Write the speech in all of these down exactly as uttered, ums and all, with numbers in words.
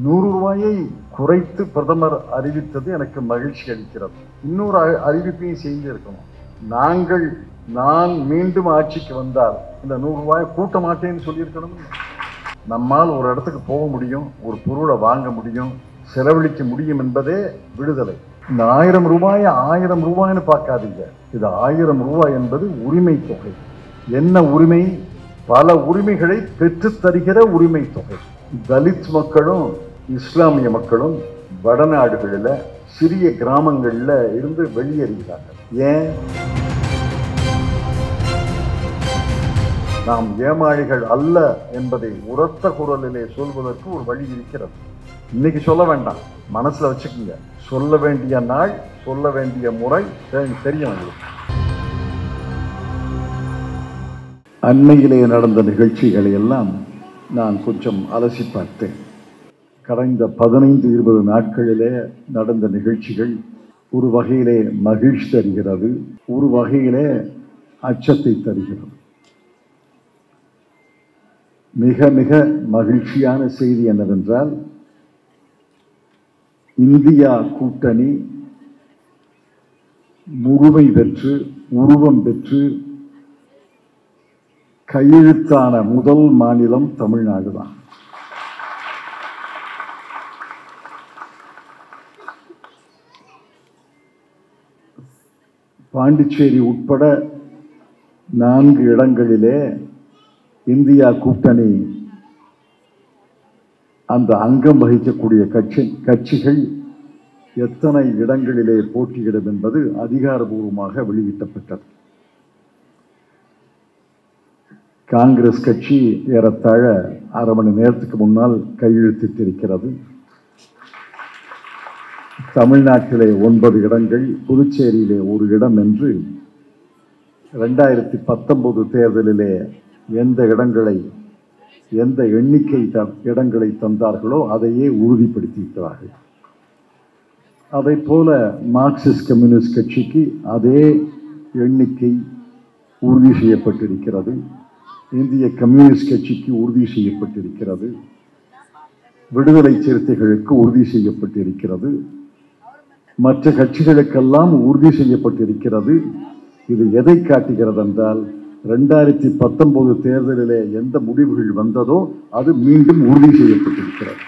நூறு ரூபாயை குறைத்து பிரதமர் அறிவித்தது எனக்கு மகிழ்ச்சி அளிக்கிறது. இன்னொரு அறிவிப்பையும் செய்திருக்கணும். நாங்கள் நான் மீண்டும் ஆட்சிக்கு வந்தால் இந்த நூறு ரூபாயை கூட்ட மாட்டேன்னு சொல்லியிருக்கணும். நம்மால் ஒரு இடத்துக்கு போக முடியும், ஒரு பொருளை வாங்க முடியும், செலவழிக்க முடியும் என்பதே விடுதலை. இந்த ஆயிரம் ரூபாய் ஆயிரம் ரூபாய்னு பார்க்காதீங்க. இது ஆயிரம் ரூபாய் என்பது உரிமை தொகை. என்ன உரிமை? பல உரிமைகளை பெற்று தருகிற உரிமை தொகை. தலித் மக்களும் இஸ்லாமிய மக்களும் வடநாடுகளில் சிறிய கிராமங்களில் இருந்து வெளியேறுகிறார்கள். ஏன்? நாம் ஏமாளிகள் அல்ல என்பதை உரத்த குரலிலே சொல்வதற்கு ஒரு வழி இருக்கிறது. இன்னைக்கு சொல்ல வேண்டாம், மனசுல வச்சுக்கோங்க. சொல்ல வேண்டிய நாள், சொல்ல வேண்டிய முறை தெரியும். அண்மையிலே நடந்த நிகழ்ச்சிகளை எல்லாம் நான் கொஞ்சம் அலசி பார்த்தேன். கடந்த பதினைந்து இருபது நாட்களிலே நடந்த நிகழ்ச்சிகள் ஒரு வகையிலே மகிழ்ச்சி தருகிறது, ஒரு வகையிலே அச்சத்தை தருகிறது. மிக மிக மகிழ்ச்சியான செய்தி என்னவென்றால், இந்தியா கூட்டணி முழுமை பெற்று உருவம் பெற்று கையெழுத்தான முதல் மாநிலம் தமிழ்நாடு தான். பாண்டிச்சேரி உட்பட நான்கு இடங்களிலே இந்தியா கூட்டணி அந்த அங்கம் வகிக்கக்கூடிய கட்சி கட்சிகள் எத்தனை இடங்களிலே போட்டியிடும் என்பது அதிகாரபூர்வமாக வெளியிட்டப்பட்டது. காங்கிரஸ் கட்சி ஏறத்தாழ அரை மணி நேரத்துக்கு முன்னால் கையெழுத்திட்டிருக்கிறது. தமிழ்நாட்டிலே ஒன்பது இடங்கள், புதுச்சேரியிலே ஒரு இடம் என்று இரண்டாயிரத்தி பத்தொன்பது தேர்தலிலே எந்த இடங்களை எந்த எண்ணிக்கை இடங்களை தந்தார்களோ அதையே உறுதிப்படுத்தியிருக்கிறார்கள். அதை போல மார்க்சிஸ்ட் கம்யூனிஸ்ட் கட்சிக்கு அதே எண்ணிக்கை உறுதி செய்யப்பட்டிருக்கிறது. இந்திய கம்யூனிஸ்ட் கட்சிக்கு உறுதி செய்யப்பட்டிருக்கிறது. விடுதலை சிறுத்தைகளுக்கு உறுதி செய்யப்பட்டிருக்கிறது. மற்ற கட்சிகளுக்கெல்லாம் உறுதி செய்யப்பட்டிருக்கிறது. இது எதை காட்டுகிறது என்றால், இரண்டாயிரத்தி பத்தொன்பது தேர்தலிலே எந்த முடிவுகள் வந்ததோ அது மீண்டும் உறுதி செய்யப்பட்டிருக்கிறது.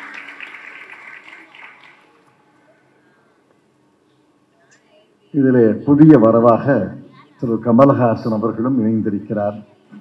இதிலே புதிய வரவாக திரு கமல்ஹாசன் அவர்களும் இணைந்திருக்கிறார்.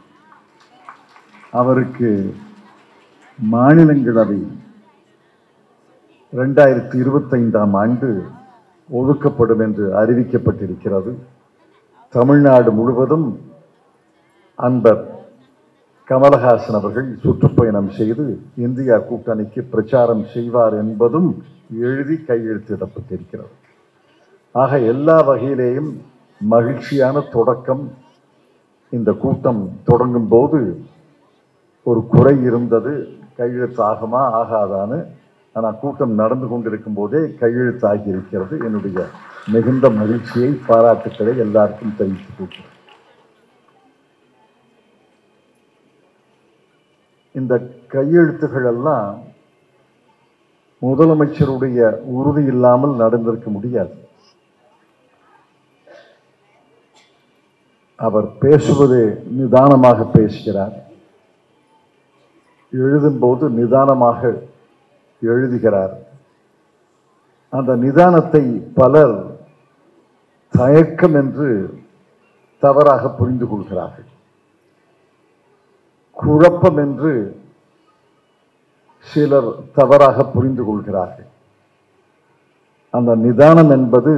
அவருக்கு மாநிலங்களவை இரண்டாயிரத்தி இருபத்தி ஐந்தாம் ஆண்டு ஒதுக்கப்படும் என்று அறிவிக்கப்பட்டிருக்கிறது. தமிழ்நாடு முழுவதும் அன்பர் கமல்ஹாசன் அவர்கள் சுற்றுப்பயணம் செய்து இந்தியா கூட்டணிக்கு பிரச்சாரம் செய்வார் என்பதும் எழுதி கையெழுத்திடப்பட்டிருக்கிறது. ஆக எல்லா வகையிலேயும் மகிழ்ச்சியான தொடக்கம். இந்த கூட்டம் தொடங்கும் போது ஒரு குறை இருந்தது, கையெழுத்து ஆகுமா ஆகாதான்னு. ஆனால் கூட்டம் நடந்து கொண்டிருக்கும் போதே கையெழுத்து ஆகியிருக்கிறது. என்னுடைய மிகுந்த மகிழ்ச்சியை, பாராட்டுக்களை எல்லாருக்கும் தெரிவித்துக் கொள்கிறேன். இந்த கையெழுத்துகள் எல்லாம் முதலமைச்சருடைய உறுதி இல்லாமல் நடந்திருக்க முடியாது. அவர் பேசுவது நிதானமாக பேசுகிறார், எழுதும்போது நிதானமாக எழுதுகிறார். அந்த நிதானத்தை பலர் தயக்கம் என்று தவறாக புரிந்து கொள்கிறார்கள். குழப்பம் என்று சிலர் தவறாக புரிந்து கொள்கிறார்கள். அந்த நிதானம் என்பது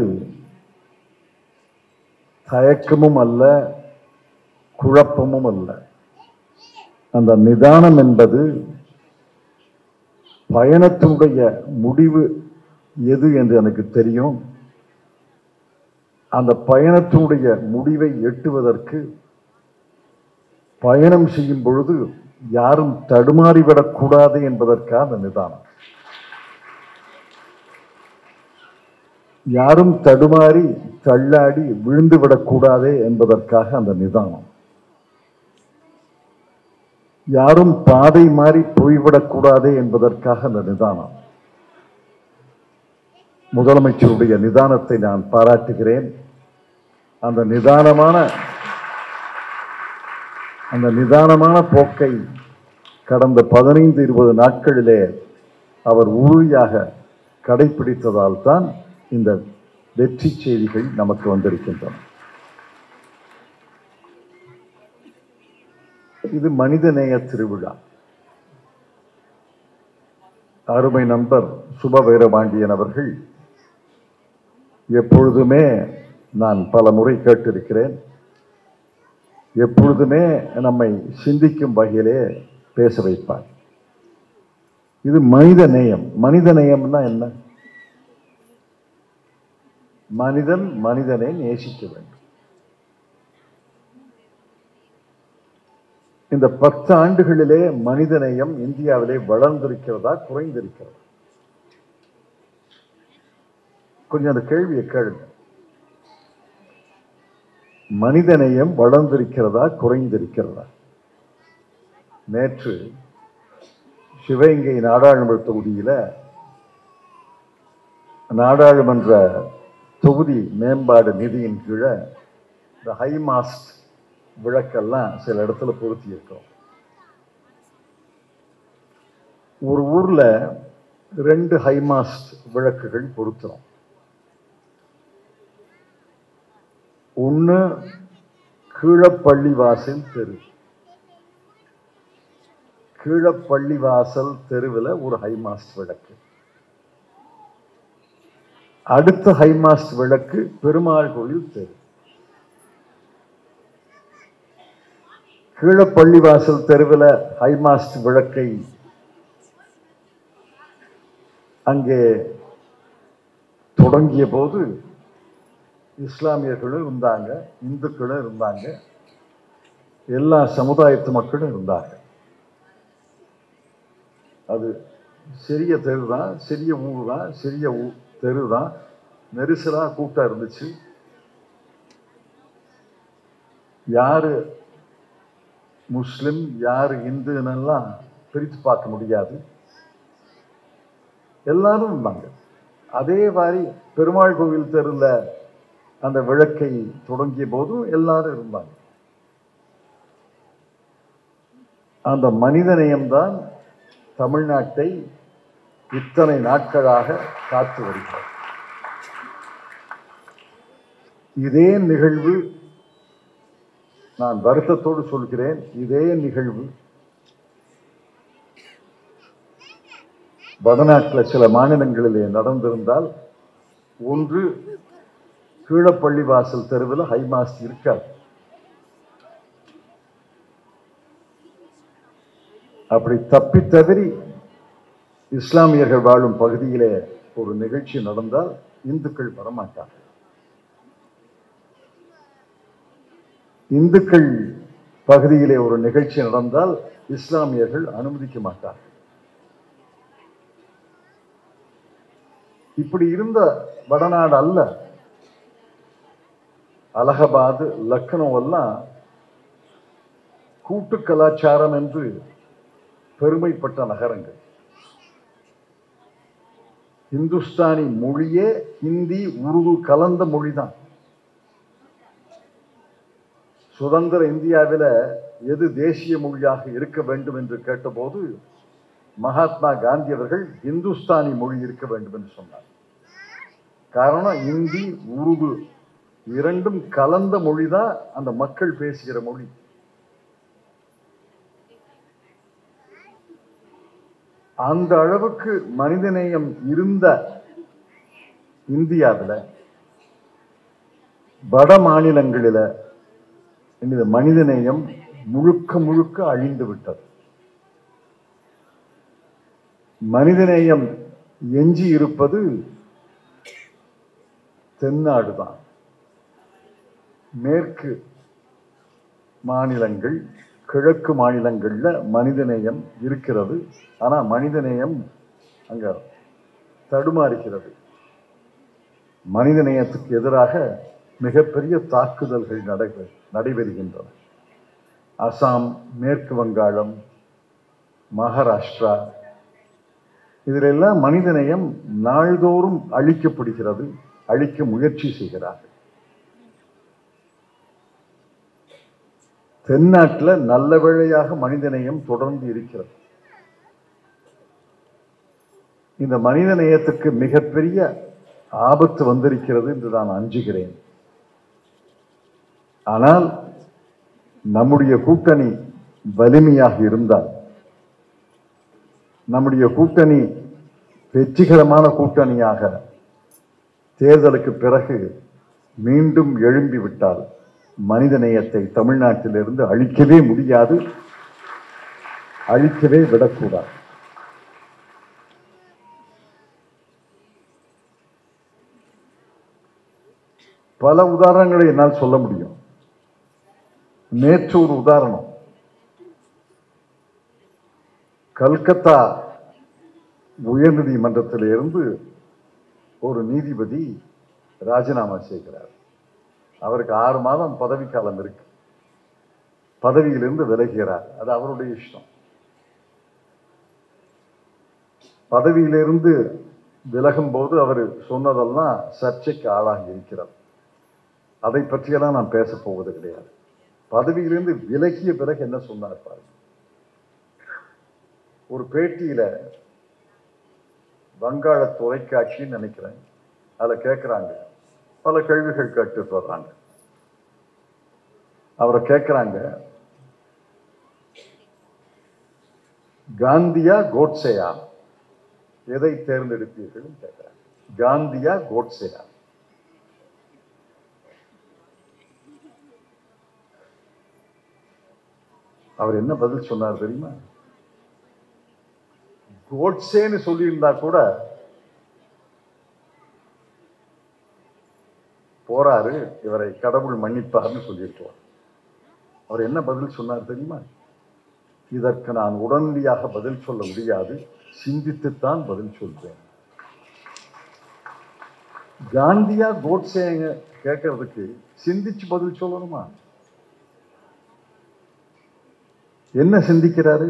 தயக்கமும் அல்ல, குழப்பமும் அல்ல. அந்த நிதானம் என்பது பயணத்தினுடைய முடிவு எது என்று எனக்கு தெரியும். அந்த பயணத்தினுடைய முடிவை எட்டுவதற்கு பயணம் செய்யும் பொழுது யாரும் தடுமாறிவிடக்கூடாது என்பதற்காக அந்த நிதானம். யாரும் தடுமாறி தள்ளாடி விழுந்து விடக்கூடாதே என்பதற்காக அந்த நிதானம். யாரும் பாதை மாறி போய்விடக்கூடாதே என்பதற்காக அந்த நிதானம். முதலமைச்சருடைய நிதானத்தை நான் பாராட்டுகிறேன். அந்த நிதானமான அந்த நிதானமான போக்கை கடந்த பதினைந்து இருபது நாட்களிலே அவர் உறுதியாக கடைபிடித்ததால் தான் இந்த வெற்றி செய்திகள் நமக்கு வந்திருக்கின்றன. இது மனிதநேய திருவிழா. அருமை நண்பர் சுப வீரபாண்டியன் அவர்கள் எப்பொழுதுமே நான் பல முறை கேட்டிருக்கிறேன், எப்பொழுதுமே நம்மை சிந்திக்கும் வகையிலே பேச வைப்பார். இது மனித நேயம். மனித நேயம்னா என்ன? மனிதன் மனிதனை நேசிக்க வேண்டும். இந்த பத்து ஆண்டுகளிலே மனிதநேயம் இந்தியாவிலே வளர்ந்திருக்கிறதா குறைந்திருக்கிறதா? கொஞ்சம் அந்த கேள்வியை கேளுங்க. மனிதநேயம் வளர்ந்திருக்கிறதா குறைந்திருக்கிறதா? நேற்று சிவகங்கை நாடாளுமன்ற தொகுதியில நாடாளுமன்ற தொகுதி மேம்பாடு நிதியின் கீழே இந்த ஹைமாஸ்ட் விளக்கெல்லாம் சில இடத்துல பொருத்தி இருக்கோம். ஒரு ஊர்ல ரெண்டு ஹைமாஸ்ட் விளக்குகள் பொருத்துறோம். ஒன்று கீழப்பள்ளிவாசல் தெரு. கீழப்பள்ளிவாசல் தெருவில் ஒரு ஹைமாஸ்ட் விளக்கு. அடுத்த ஹைமாஸ்ட் விளக்கு பெருமாள் கோயில் தெரு. கீழப்பள்ளிவாசல் தெருவில் ஹைமாஸ்ட் விளக்கை அங்கே தொடங்கிய போது இஸ்லாமியர்களும் இருந்தாங்க, இந்துக்களும் இருந்தாங்க, எல்லா சமுதாயத்து மக்களும் இருந்தாங்க. அது சிறிய தெரு தான், சிறிய ஊர் தான், சிறிய தெரு தான். நெரிசலா கூட்டம் இருந்துச்சு. யாரு முஸ்லிம் யாரு இந்துன்னெல்லாம் பிரித்து பார்க்க முடியாது, எல்லாரும் இருந்தாங்க. அதே மாதிரி பெருமாள் கோவில் தெருவில் அந்த விளக்கை தொடங்கிய போதும் எல்லாரும் இருந்தாங்க. அந்த மனிதநேயம்தான் தமிழ்நாட்டை இத்தனை நாட்களாக காத்து வருகிறது. இதே நிகழ்வு, நான் வருத்தத்தோடு சொல்கிறேன், இதே நிகழ்வு வடநாட்டில் சில மாநிலங்களிலே நடந்திருந்தால், ஒன்று கீழப்பள்ளிவாசல் தெருவில் ஹைமாஸ்ட் இருக்காது. அப்படி தப்பி தவறி இஸ்லாமியர்கள் வாழும் பகுதியிலே ஒரு நிகழ்ச்சி நடந்தால் இந்துக்கள் வரமாட்டார்கள். இந்துக்கள் பகுதியிலே ஒரு நிகழ்ச்சி நடந்தால் இஸ்லாமியர்கள் அனுமதிக்க மாட்டார்கள். இப்படி இருந்த வடநாடு அல்ல. அலகாபாத், லக்னோ எல்லாம் கூட்டு கலாச்சாரம் என்று பெருமைப்பட்ட நகரங்கள். இந்துஸ்தானி மொழியே ஹிந்தி உருது கலந்த மொழிதான். சுதந்திர இந்தியாவில் எது தேசிய மொழியாக இருக்க வேண்டும் என்று கேட்டபோது மகாத்மா காந்தி அவர்கள் இந்துஸ்தானி மொழி இருக்க வேண்டும் என்று சொன்னார். காரணம், இந்தி உருது இரண்டும் கலந்த மொழிதான் அந்த மக்கள் பேசுகிற மொழி. அந்த அளவுக்கு மனிதநேயம் இருந்த இந்தியாவில் வட மாநிலங்களில் இந்த மனிதநேயம் முழுக்க முழுக்க அழிந்து விட்டது. மனிதநேயம் எஞ்சி இருப்பது தென்னாடுதான். மேற்கு மாநிலங்கள், கிழக்கு மாநிலங்கள்ல மனிதநேயம் இருக்கிறது. ஆனா மனிதநேயம் அங்க தடுமாறுகிறது. மனிதநேயத்துக்கு எதிராக மிகப்பெரிய தாக்குதல்கள் நடைபெற நடைபெறுகின்றன. அசாம், மேற்கு வங்காளம், மகாராஷ்டிரா, இதிலெல்லாம் மனிதநேயம் நாள்தோறும் அழிக்கப்படுகிறது, அழிக்க முயற்சி செய்கிறார்கள். தென்னாட்டில் நல்ல வேளையாக மனிதநேயம் தொடர்ந்து இருக்கிறது. இந்த மனிதநேயத்துக்கு மிகப்பெரிய ஆபத்து வந்திருக்கிறது என்று நான் அஞ்சுகிறேன். ஆனால் நம்முடைய கூட்டணி வலிமையாக இருந்தால், நம்முடைய கூட்டணி வெற்றிகரமான கூட்டணியாக தேர்தலுக்கு பிறகு மீண்டும் எழும்பிவிட்டால் மனிதநேயத்தை தமிழ்நாட்டிலிருந்து அழிக்கவே முடியாது, அழிக்கவே விடக்கூடாது. பல உதாரணங்களை என்னால் சொல்ல முடியும். நேற்று ஒரு உதாரணம், கல்கத்தா உயர்நீதிமன்றத்திலிருந்து ஒரு நீதிபதி ராஜினாமா செய்கிறார். அவருக்கு ஆறு மாதம் பதவி காலம் இருக்கு. பதவியிலிருந்து விலகிறார். அது அவருடைய இஷ்டம். பதவியிலிருந்து விலகும் போது அவர் சொன்னதெல்லாம் சர்ச்சைக்கு ஆளாகி இருக்கிறார். அதை பற்றியெல்லாம் நான் பேச போவது கிடையாது. பதவியிலிருந்து விலகிய பிறகு என்ன சொன்னார் பாருங்க. ஒரு பேட்டியில வங்காள தொலைக்காட்சின்னு நினைக்கிறேன், அதில் கேட்குறாங்க, பல கேள்விகள் கேட்டு வர்றாங்க. அவரை கேட்குறாங்க, காந்தியா கோட்சேயா எதை தேர்ந்தெடுப்பீர்கள் கேட்கிறாங்க. காந்தியா கோட்சேயா? அவர் என்ன பதில் சொன்னார் தெரியுமா? கோட்சேன்னு சொல்லியிருந்தா கூட போறாரு, இவரை கடவுள் மன்னிப்பார்னு சொல்லியிருக்கிறார். அவர் என்ன பதில் சொன்னார் தெரியுமா? இதற்கு நான் உடனடியாக பதில் சொல்ல முடியாது, சிந்தித்துத்தான் பதில் சொல்வேன். காந்தியா கோட்சேங்க கேட்கறதுக்கு சிந்திச்சு பதில் சொல்லணுமா? என்ன சிந்திக்கிறாரு?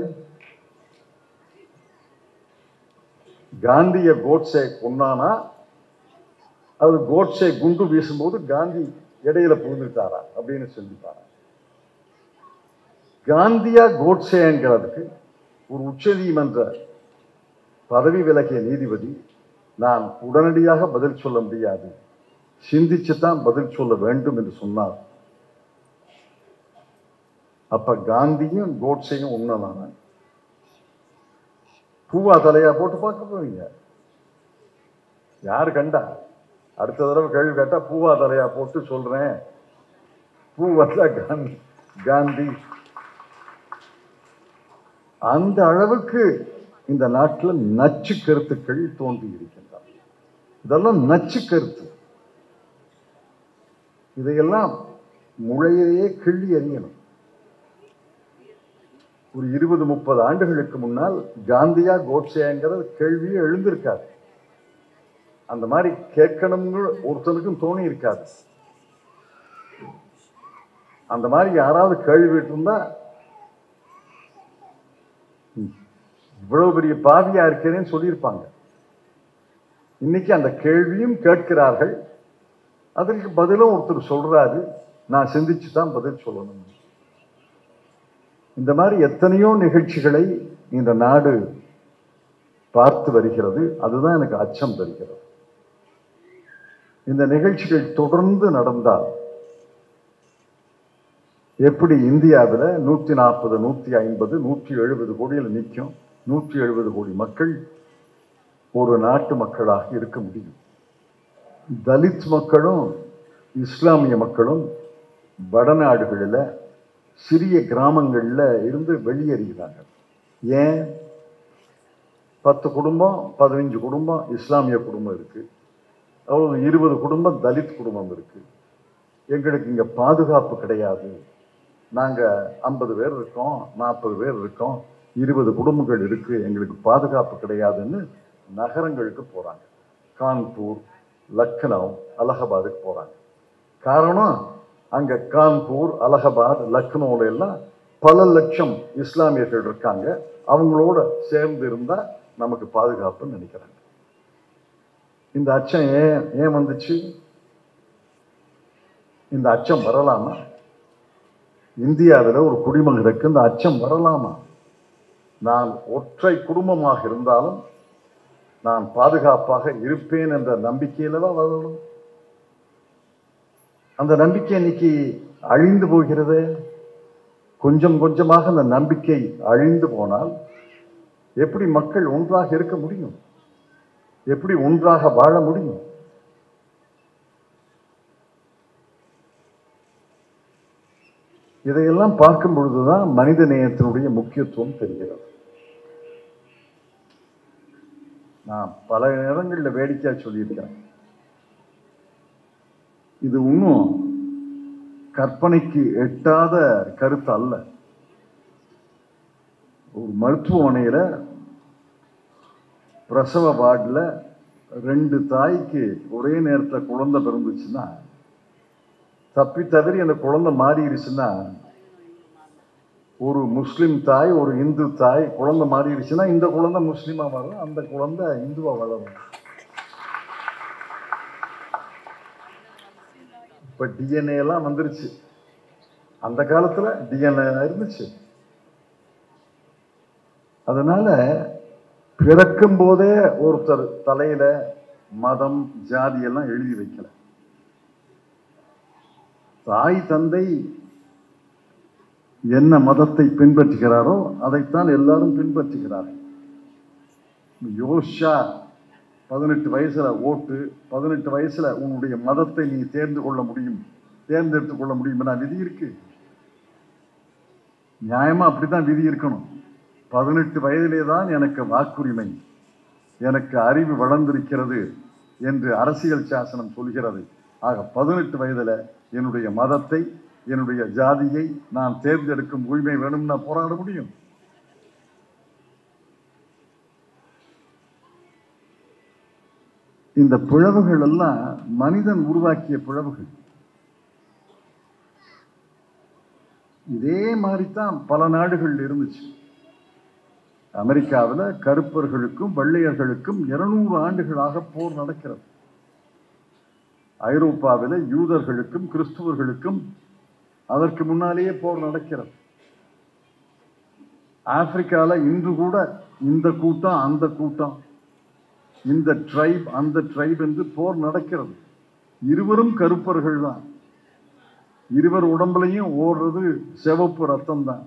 காந்திய கோட்சே கொன்னானா, அது கோட்சே குண்டு வீசும்போது காந்தி இடையில புகுந்துட்டாரா அப்படின்னு சிந்திப்பாரா? காந்தியா கோட்சேங்கிறதுக்கு ஒரு உச்ச நீதிமன்ற பதவி விலகிய நீதிபதி நான் உடனடியாக பதில் சொல்ல முடியாது, சிந்திச்சுதான் பதில் சொல்ல வேண்டும் என்று சொன்னார். அப்ப காந்தியும் கோட்சேயும் உண்மைதான? பூவா தலையா போட்டு பார்க்க போவீங்க? யாரு கண்டா? அடுத்த தடவை கேள்வி கேட்டா பூவா தலையா போட்டு சொல்றேன், பூவா காந்தி காந்தி. அந்த அளவுக்கு இந்த நாட்டில் நச்சு கருத்துக்கள் தோன்றி இருக்கின்றன. இதெல்லாம் நச்சு கருத்து. இதையெல்லாம் முளையிலேயே கிள்ளி எறியணும். ஒரு இருபது முப்பது ஆண்டுகளுக்கு முன்னால் காந்தியா கோட்சேங்கிற கேள்வியே எழுந்திருக்காது. அந்த மாதிரி கேட்கணும்னு ஒருத்தனுக்கும் தோணி இருக்காது. அந்த மாதிரி யாராவது கேள்வி இருந்தா இவ்வளவு பெரிய பாவியா இருக்கிறேன்னு சொல்லியிருப்பாங்க. இன்னைக்கு அந்த கேள்வியும் கேட்கிறார்கள், அதற்கு பதிலும் ஒருத்தர் சொல்றாரு, நான் சிந்திச்சு தான் பதில் சொல்லணும். இந்த மாதிரி எத்தனையோ நிகழ்ச்சிகளை இந்த நாடு பார்த்து வருகிறது. அதுதான் எனக்கு அச்சம் தருகிறது. இந்த நிகழ்ச்சிகள் தொடர்ந்து நடந்தால் எப்படி இந்தியாவில் நூத்தி நாற்பது நூத்தி ஐம்பது நூற்றி எழுபது கோடியில் நிற்கும் நூற்றி எழுபது கோடி மக்கள் ஒரு நாட்டு மக்களாக இருக்க முடியும்? தலித் மக்களும் இஸ்லாமிய மக்களும் வடநாடுகளில் சிறிய கிராமங்களில் இருந்து வெளியேறுகிறாங்க. ஏன்? பத்து குடும்பம் பதினஞ்சு குடும்பம் இஸ்லாமிய குடும்பம் இருக்கு, அவ்வளவு இருபது குடும்பம் தலித் குடும்பம் இருக்கு. எங்களுக்கு இங்க பாதுகாப்பு கிடையாது, நாங்க ஐம்பது பேர் இருக்கோம், நாற்பது பேர் இருக்கோம், இருபது குடும்பங்கள் இருக்கு, எங்களுக்கு பாதுகாப்பு கிடையாதுன்னு நகரங்களுக்கு போறாங்க. கான்பூர், லக்னோ, அலகாபாத்துக்கு போறாங்க. காரணம், அங்க கான்பூர், அலகாபாத், லக்னோல எல்லாம் பல லட்சம் இஸ்லாமியர்கள் இருக்காங்க. அவங்களோட சேர்ந்து இருந்தா நமக்கு பாதுகாப்புன்னு நினைக்கிறாங்க. இந்த அச்சம் ஏன் ஏன் வந்துச்சு? இந்த அச்சம் வரலாமா? இந்தியாவில் ஒரு குடிமகனுக்கு இந்த அச்சம் வரலாமா? நான் ஒற்றை குடும்பமாக இருந்தாலும் நான் பாதுகாப்பாக இருப்பேன் என்ற நம்பிக்கையில தான் வரணும். அந்த நம்பிக்கை இன்னைக்கு அழிந்து போகிறது. கொஞ்சம் கொஞ்சமாக அந்த நம்பிக்கை அழிந்து போனால் எப்படி மக்கள் ஒன்றாக இருக்க முடியும்? எப்படி ஒன்றாக வாழ முடியும்? இதையெல்லாம் பார்க்கும் பொழுதுதான் மனித நேயத்தினுடைய முக்கியத்துவம் தெரிகிறது. நான் பல நேரங்களில் வேடிக்கையா சொல்லியிருக்கிறேன். இது இன்னும் கற்பனைக்கு எட்டாத கருத்து அல்ல. ஒரு மருத்துவமனையில பிரசவ வார்டுல ரெண்டு தாய்க்கு ஒரே நேரத்தில் குழந்தை பிறந்துச்சுன்னா, தப்பி தவறி அந்த குழந்தை மாறிடுச்சுன்னா, ஒரு முஸ்லிம் தாய் ஒரு இந்து தாய் குழந்தை மாறிடுச்சுன்னா இந்த குழந்தை முஸ்லீமா வரும், அந்த குழந்தை இந்துவா வளரும். இப்ப டிஎன்ஏ எல்லாம் வந்துருச்சு. அந்த காலத்துல டிஎன்ஏ இருந்துச்சு. அதனால பிறக்கும் போதே ஒருத்தர் தலையில மதம் ஜாதி எல்லாம் எழுதி வைக்கல. தாய் தந்தை என்ன மதத்தை பின்பற்றுகிறாரோ அதைத்தான் எல்லாரும் பின்பற்றுகிறார்கள். யோசிச்சா பதினெட்டு வயசுல ஓட்டு, பதினெட்டு வயசுல உன்னுடைய மதத்தை நீ தேர்ந்து கொள்ள முடியும், தேர்ந்தெடுத்துக் கொள்ள முடியும். விதி இருக்கு. நியாயமா அப்படித்தான் விதி இருக்கணும். பதினெட்டு வயதிலே தான் எனக்கு வாக்குரிமை, எனக்கு அறிவு வளர்ந்திருக்கிறது என்று அரசியல் சாசனம் சொல்கிறது. ஆக பதினெட்டு வயதுல என்னுடைய மதத்தை, என்னுடைய ஜாதியை நான் தேர்ந்தெடுக்கும் உரிமை வேணும், நான் போராட முடியும். இந்த பிளவுகள் எல்லாம் மனிதன் உருவாக்கிய பிளவுகள். இதே மாதிரிதான் பல நாடுகள் இருந்துச்சு. அமெரிக்காவில் கருப்பர்களுக்கும் வெள்ளையர்களுக்கும் இருநூறு ஆண்டுகளாக போர் நடக்கிறது. ஐரோப்பாவில் யூதர்களுக்கும் கிறிஸ்துவர்களுக்கும் அதற்கு முன்னாலேயே போர் நடக்கிறது. ஆப்பிரிக்கால இன்று கூட இந்த கூட்டம் அந்த கூட்டம், இந்த ட்ரைப் அந்த ட்ரைப் என்று போர் நடக்கிறது. இருவரும் கருப்பர்கள் தான். இருவர் உடம்புலையும் ஓடுறது சிவப்பு ரத்தம் தான்.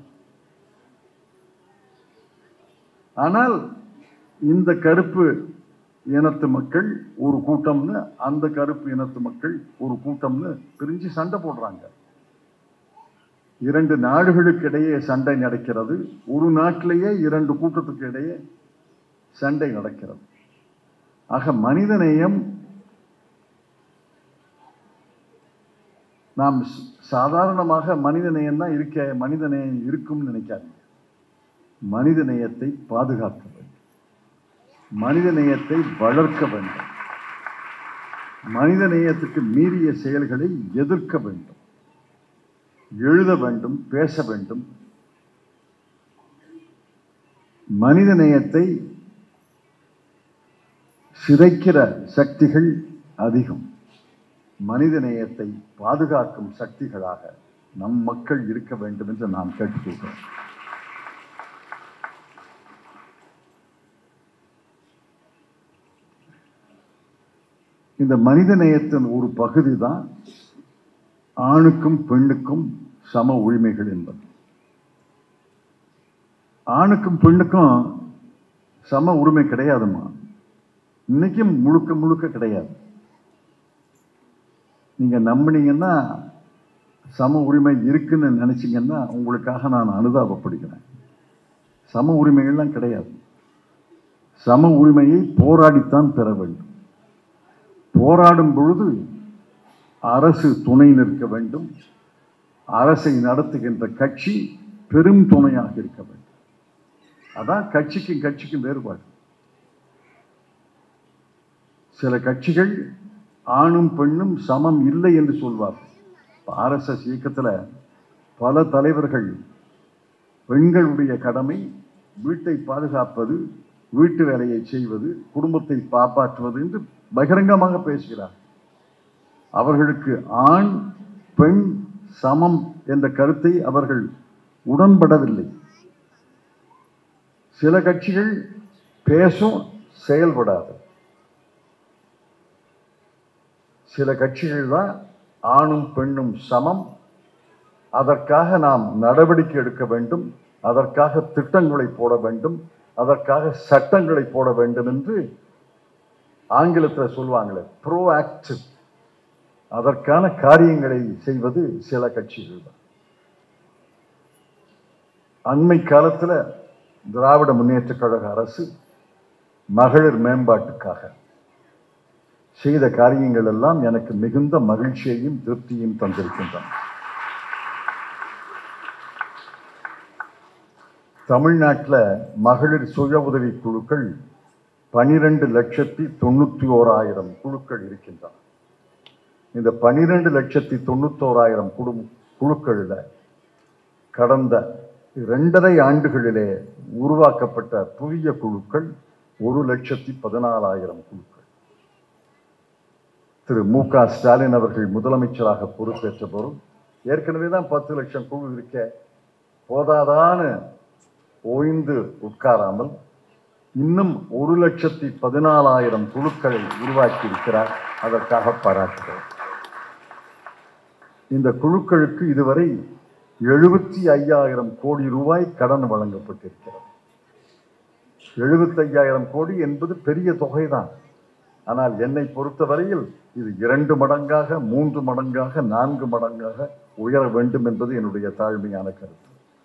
ஆனால் இந்த கருப்பு இனத்து மக்கள் ஒரு கூட்டம்னு, அந்த கருப்பு இனத்து மக்கள் ஒரு கூட்டம்னு பிரிஞ்சு சண்டை போடுறாங்க. இரண்டு நாடுகளுக்கு இடையே சண்டை நடக்கிறது. ஒரு நாட்டிலேயே இரண்டு கூட்டத்துக்கு இடையே சண்டை நடக்கிறது. ஆக மனிதநேயம் நாம் சாதாரணமாக மனிதநேயம் தான் இருக்க, மனிதநேயம் இருக்கும்னு நினைக்காதீங்க. மனிதநேயத்தை பாதுகாக்க வேண்டும், மனிதநேயத்தை வளர்க்க வேண்டும், மனிதநேயத்துக்கு மீறிய செயல்களை எதிர்க்க வேண்டும், எழுத வேண்டும், பேச வேண்டும். மனிதநேயத்தை சிதைக்கிற சக்திகள் அதிகம். மனிதநேயத்தை பாதுகாக்கும் சக்திகளாக நம் மக்கள் இருக்க வேண்டும் என்று நாம் கேட்டுக்கொள்கிறோம். இந்த மனிதநேயத்தின் ஒரு பகுதி தான் ஆணுக்கும் பெண்ணுக்கும் சம உரிமைகள் என்பது. ஆணுக்கும் பெண்ணுக்கும் சம உரிமை கிடையாதுமா, இன்னைக்கும் முழுக்க முழுக்க கிடையாது. நீங்க நம்பினீங்கன்னா, சம உரிமை இருக்குன்னு நினைச்சீங்கன்னா உங்களுக்காக நான் அனுதாபப்படுகிறேன். சம உரிமைகள்லாம் கிடையாது. சம உரிமையை போராடித்தான் பெற வேண்டும். போராடும் பொழுது அரசு துணை நிற்க வேண்டும். அரசை நடத்துகின்ற கட்சி பெரும் துணையாக இருக்க வேண்டும். அதான் கட்சிக்கும் கட்சிக்கும் வேறுபாடு. சில கட்சிகள் ஆணும் பெண்ணும் சமம் இல்லை என்று சொல்வார்கள். ஆர்எஸ்எஸ் இயக்கத்தில் பல தலைவர்கள் பெண்களுடைய கடமை வீட்டை பாதுகாப்பது, வீட்டு வேலையை செய்வது, குடும்பத்தை காப்பாற்றுவது என்று பகிரங்கமாக பேசுகிறார். அவர்களுக்கு ஆண் பெண் சமம் என்ற கருத்தை அவர்கள் உடன்படவில்லை. சில கட்சிகள் பேசும், செயல்படாது. சில கட்சிகள் தான் ஆணும் பெண்ணும் சமம், அதற்காக நாம் நடவடிக்கை எடுக்க வேண்டும், அதற்காக திட்டங்களை போட வேண்டும், அதற்காக சட்டங்களை போட வேண்டும் என்று ஆங்கிலத்தில் சொல்லுவாங்களே ப்ரோ ஆக்டிவ், அதற்கான காரியங்களை செய்வது சில கட்சிகள் தான். அண்மை காலத்தில் திராவிட முன்னேற்ற கழக அரசு மகளிர் மேம்பாட்டுக்காக செய்த காரியங்கள் எல்லாம் எனக்கு மிகுந்த மகிழ்ச்சியையும் திருப்தியையும் தந்திருக்கின்றன. தமிழ்நாட்டில் மகளிர் சுய உதவி குழுக்கள் பனிரெண்டு லட்சத்தி தொண்ணூத்தி ஓராயிரம் குழுக்கள் இருக்கின்றன. இந்த பனிரெண்டு லட்சத்தி தொண்ணூத்தோராயிரம் குழு குழுக்களில் கடந்த இரண்டரை ஆண்டுகளிலே உருவாக்கப்பட்ட புதிய குழுக்கள் ஒரு லட்சத்தி பதினாலாயிரம் குழுக்கள். திரு மு க ஸ்டாலின் அவர்கள் முதலமைச்சராக பொறுப்பேற்ற போதும் ஏற்கனவே தான் பத்து லட்சம் குழு இருக்க போதாதான்னு ஓய்ந்து உட்காராமல் இன்னும் ஒரு லட்சத்தி பதினாலாயிரம் குழுக்களை உருவாக்கி இருக்கிறார். அதற்காக பாராட்டுகிறோம். இந்த குழுக்களுக்கு இதுவரை எழுபத்தி ஐயாயிரம் கோடி ரூபாய் கடன் வழங்கப்பட்டிருக்கிறது. எழுபத்தி ஐயாயிரம் கோடி என்பது பெரிய தொகைதான். ஆனால் என்னை பொறுத்தவரையில் இது இரண்டு மடங்காக, மூன்று மடங்காக, நான்கு மடங்காக உயர வேண்டும் என்பது என்னுடைய தாழ்மையான கருத்து.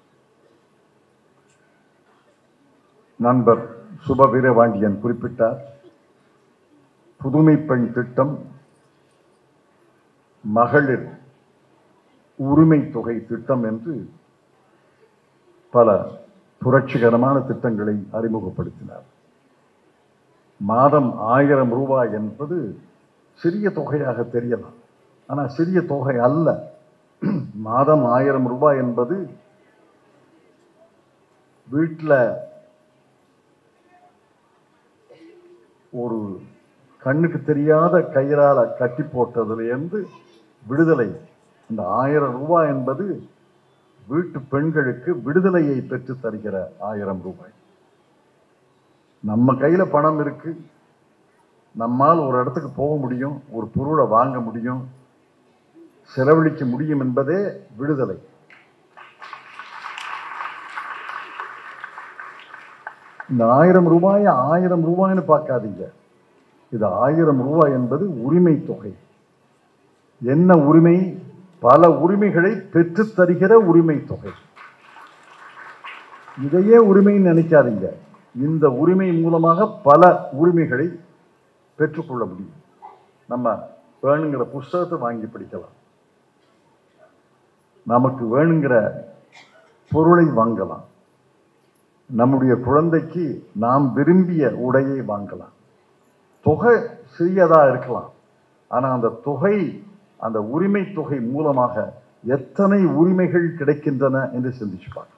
நண்பர் சுப வீரபாண்டியன் குறிப்பிட்டார், புதுமை பெண் திட்டம், மகளிர் உரிமை தொகை திட்டம் என்று பல புரட்சிகரமான திட்டங்களை அறிமுகப்படுத்தினார். மாதம் ஆயிரம் ரூபாய் என்பது சிறிய தொகையாக தெரியலாம், ஆனால் சிறிய தொகை அல்ல. மாதம் ஆயிரம் ரூபாய் என்பது வீட்டில் ஒரு கண்ணுக்கு தெரியாத கயிறால கட்டி போட்டதிலிருந்து விடுதலை. இந்த ஆயிரம் ரூபாய் என்பது வீட்டு பெண்களுக்கு விடுதலையை பெற்று தருகிற ஆயிரம் ரூபாய். நம்ம கையில பணம் இருக்கு, நம்மால் ஒரு இடத்துக்கு போக முடியும், ஒரு பொருளை வாங்க முடியும், செலவழிக்க முடியும் என்பதே விடுதலை. இந்த ஆயிரம் ரூபாய் ஆயிரம் ரூபாய்னு பார்க்காதீங்க. இது ஆயிரம் ரூபாய் என்பது உரிமை தொகை. என்ன உரிமை? பல உரிமைகளை பெற்று தருகிற உரிமை தொகை. இதையே உரிமைன்னு நினைக்காதீங்க. இந்த உரிமை மூலமாக பல உரிமைகளை பெற்றுக்கொள்ள முடியும். நம்ம வேணுங்கிற புஸ்தகத்தை வாங்கி படிக்கலாம், நமக்கு வேணுங்கிற பொருளை வாங்கலாம், நம்முடைய குழந்தைக்கு நாம் விரும்பிய உடையை வாங்கலாம். தொகை சிறியதா இருக்கலாம், ஆனா அந்த தொகை, அந்த உரிமை தொகை மூலமாக எத்தனை உரிமைகள் கிடைக்கின்றன என்று சிந்திச்சு பார்க்கலாம்.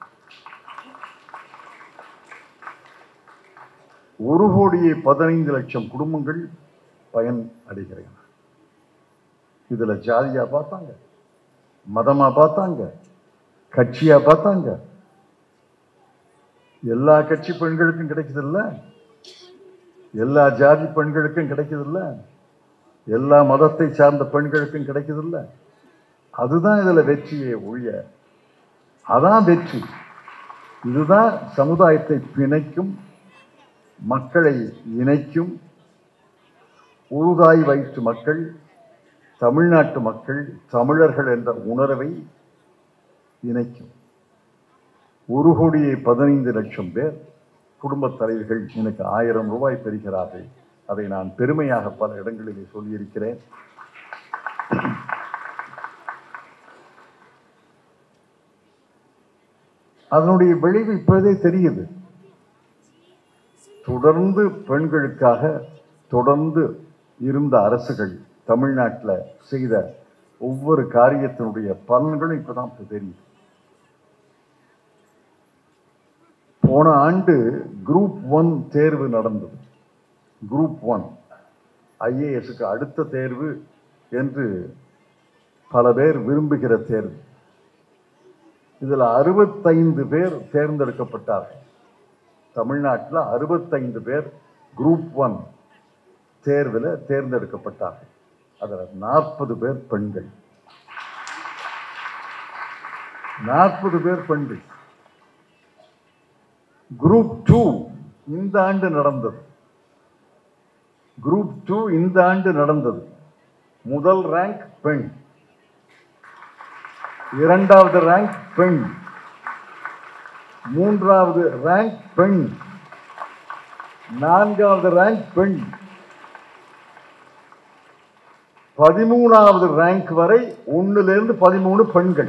ஒரு கோடியே பதினைந்து லட்சம் குடும்பங்கள் பயன் அடைகின்றன. இதுல ஜாதியா பார்த்தாங்க, மதமா பார்த்தாங்க, கட்சியா பார்த்தாங்க, எல்லா கட்சி பெண்களுக்கும் கிடைக்குது இல்ல, எல்லா ஜாதி பெண்களுக்கும் கிடைக்குது இல்ல, எல்லா மதத்தை சார்ந்த பெண்களுக்கும் கிடைக்குது இல்ல. அதுதான் இதுல வெற்றியை ஒழிய, அதான் வெற்றி. இதுதான் சமுதாயத்தை பிணைக்கும், மக்களை இணைக்கும். உழுதாய் வயிற்று மக்கள், தமிழ்நாட்டு மக்கள், தமிழர்கள் என்ற உணர்வை இணைக்கும். ஒரு கோடியே பதினைந்து லட்சம் பேர் குடும்பத் தலைவர்கள் எனக்கு ஆயிரம் ரூபாய் பெறுகிறார்கள். அதை நான் பெருமையாக பல இடங்களிலே சொல்லியிருக்கிறேன். அதனுடைய விளைவு இப்போதே தெரியுது. தொடர்ந்து பெண்களுக்காக தொடர்ந்து இருந்த அரசுகள் தமிழ்நாட்டில் செய்த ஒவ்வொரு காரியத்தினுடைய பலன்களும் இப்பதான் தெரியுது. போன ஆண்டு குரூப் ஒன் தேர்வு நடந்தது. குரூப் ஒன் ஐஏஎஸ்க்கு அடுத்த தேர்வு என்று பல பேர் விரும்புகிற தேர்வு. இதில் அறுபத்தைந்து பேர் தேர்ந்தெடுக்கப்பட்டார்கள். தமிழ்நாட்டில் அறுபத்தைந்து பேர் குரூப் ஒன் தேர்வில் தேர்ந்தெடுக்கப்பட்டார்கள். அதில் நாற்பது பேர் பெண்கள். நாற்பது பேர் பெண்கள். குரூப் டூ இந்த ஆண்டு நடந்தது. குரூப் டூ இந்த ஆண்டு நடந்தது. முதல் ரேங்க் பெண், இரண்டாவது ரேங்க் பெண், மூன்றாவது ரேங்க் பெண், நான்காவது ரேங்க் பெண், பதிமூணாவது ரேங்க் வரை ஒன்னுல இருந்து பதிமூணு பெண்கள்.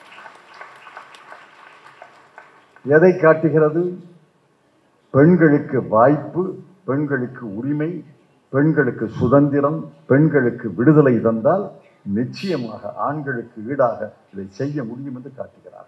எதை காட்டுகிறது? பெண்களுக்கு வாய்ப்பு, பெண்களுக்கு உரிமை, பெண்களுக்கு சுதந்திரம், பெண்களுக்கு விடுதலை தந்தால் நிச்சயமாக ஆண்களுக்கு ஈடாக இதை செய்ய முடியும் என்று காட்டுகிறார்.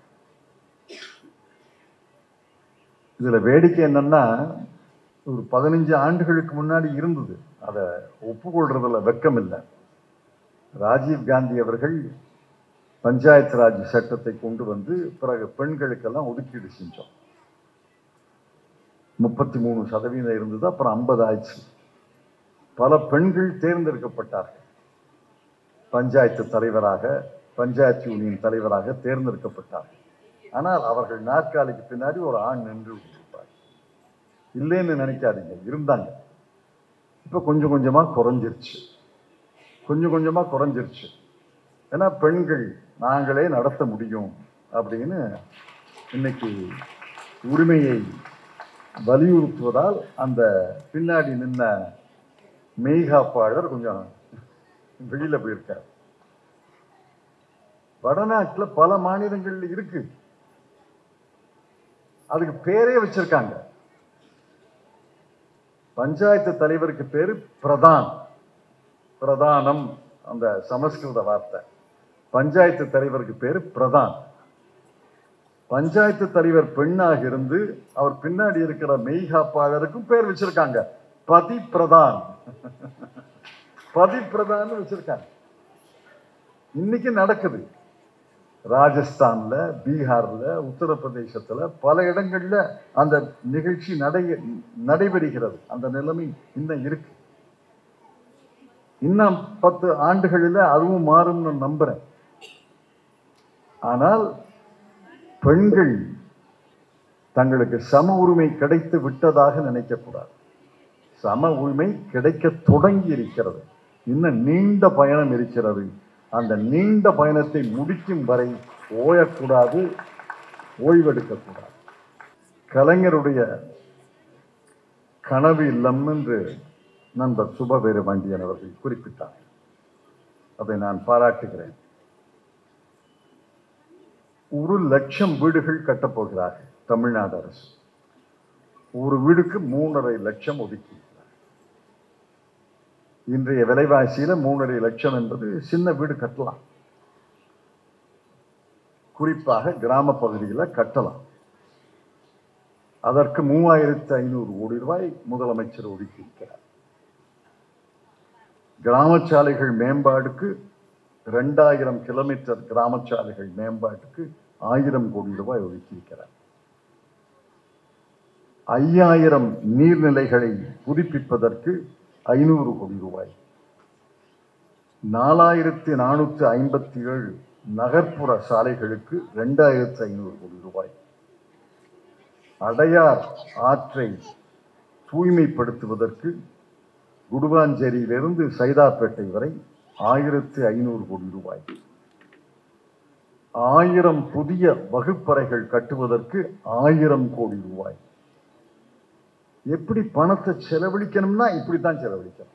இதுல வேடிக்கை என்னன்னா, ஒரு பதினஞ்சு ஆண்டுகளுக்கு முன்னாடி இருந்தது, அதை ஒப்புக்கொள்றதுல வெக்கம் இல்லை. ராஜீவ் காந்தி அவர்கள் பஞ்சாயத்து ராஜ் சட்டத்தை கொண்டு வந்து பிறகு பெண்களுக்கெல்லாம் ஒதுக்கீடு செஞ்சோம். முப்பத்தி மூணு சதவீதம் இருந்தது, அப்புறம் ஐம்பது ஆயிடுச்சு. பல பெண்கள் தேர்ந்தெடுக்கப்பட்டார்கள். பஞ்சாயத்து தலைவராக, பஞ்சாயத்து யூனியன் தலைவராக தேர்ந்தெடுக்கப்பட்டார்கள். ஆனால் அவர்கள் நாற்காலிக்கு பின்னாடி ஒரு ஆண் நின்று கொடுப்பார். இல்லைன்னு நினைக்காதீங்க, இருந்தாங்க. இப்ப கொஞ்சம் கொஞ்சமா குறைஞ்சிருச்சு, கொஞ்சம் கொஞ்சமா குறைஞ்சிருச்சு. ஏன்னா பெண்கள் நாங்களே நடத்த முடியும் அப்படின்னு இன்னைக்கு உரிமையை வலியுறுத்துவதால் அந்த பின்னாடி நின்ன மெய்காப்பாளர் கொஞ்சம் வெளியில போயிருக்கார். வடநாட்டில் பல மாநிலங்கள் இருக்கு, அதுக்கு பேரே வச்சிருக்காங்க. பஞ்சாயத்து தலைவருக்கு பேரு பிரதான், பிரதானம் அந்த சமஸ்கிருத வார்த்தை. பஞ்சாயத்து தலைவருக்கு பேரு பிரதான். பஞ்சாயத்து தலைவர் பெண்ணாக இருந்து அவர் பின்னாடி இருக்கிற மெய்காப்பாளருக்கும் பேர் வச்சிருக்காங்க, பதி பிரதான். பதி பிரதான் வச்சிருக்காங்க. இன்னைக்கு நடக்குது. ராஜஸ்தான்ல, பீகார்ல, உத்தரப்பிரதேசத்துல பல இடங்கள்ல அந்த நிகழ்ச்சி நடை நடைபெறுகிறது. அந்த நிலைமை இன்னும் இருக்கு. இன்னும் பத்து ஆண்டுகளில் அதுவும் மாறும்னு நம்புறேன். ஆனால் பெண்கள் தங்களுக்கு சம உரிமை கிடைத்து விட்டதாக நினைக்கக்கூடாது. சம உரிமை கிடைக்க தொடங்கி இருக்கிறது. இன்னும் நீண்ட பயணம் இருக்கிறது. அந்த நீண்ட பயணத்தை முடிக்கும் வரை ஓயக்கூடாது, ஓய்வெடுக்கக்கூடாது. கலைஞருடைய கனவு இல்லம் என்று நண்பர் சுபவீர பாண்டியன் அவர்கள் குறிப்பிட்டார். அதை நான் பாராட்டுகிறேன். ஒரு லட்சம் வீடுகள் கட்டப்போகிறார்கள் தமிழ்நாடு அரசு. ஒரு வீடுக்கு மூணரை லட்சம் ஒதுக்கி. இன்றைய விலைவாசியில மூணரை லட்சம் என்பது சின்ன வீடு கட்டலாம், குறிப்பாக கிராம பகுதியில் கட்டலாம். அதற்கு மூவாயிரத்தி ஐநூறு கோடி ரூபாய் முதலமைச்சர் ஒதுக்கி இருக்கிறார். கிராமச்சாலைகள் மேம்பாடுக்கு இரண்டாயிரம் கிலோமீட்டர் கிராமச்சாலைகள் மேம்பாட்டுக்கு ஆயிரம் கோடி ரூபாய் ஒதுக்கியிருக்கிறார். ஐயாயிரம் நீர்நிலைகளை புதுப்பிப்பதற்கு ஐநூறு கோடி ரூபாய், நாலாயிரத்தி நானூத்தி ஐம்பத்தி ஏழு நகர்ப்புற சாலைகளுக்கு இரண்டாயிரத்தி ஐநூறு கோடி ரூபாய், அடையார் ஆற்றை தூய்மைப்படுத்துவதற்கு குடுவாஞ்சேரியிலிருந்து சைதாப்பேட்டை வரை ஆயிரத்தி ஐநூறு கோடி ரூபாய், ஆயிரம் புதிய வகுப்பறைகள் கட்டுவதற்கு ஆயிரம் கோடி ரூபாய். எப்படி பணத்தை செலவழிக்கணும்னா இப்படித்தான் செலவழிக்கணும்.